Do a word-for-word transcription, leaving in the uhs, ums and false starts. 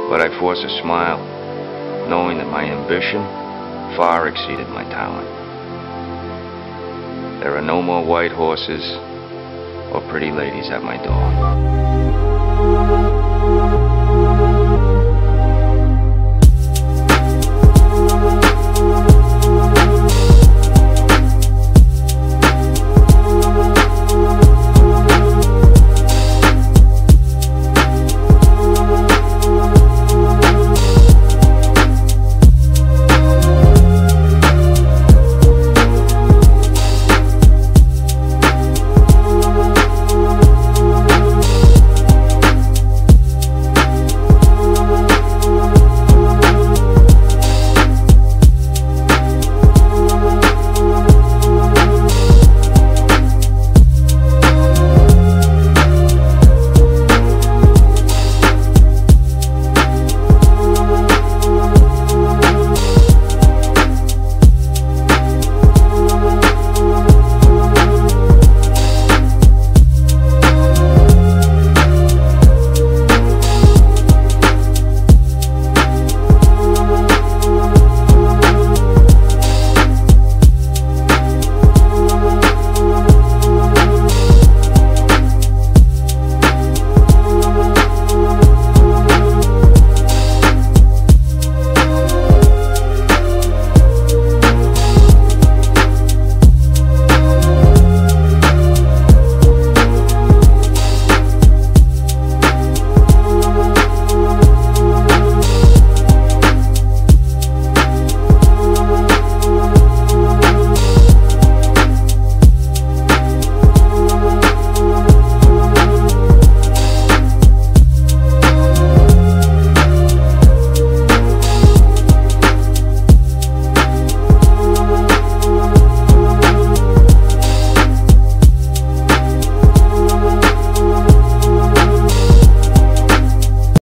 but I force a smile, knowing that my ambition far exceeded my talent. There are no more white horses or pretty ladies at my door.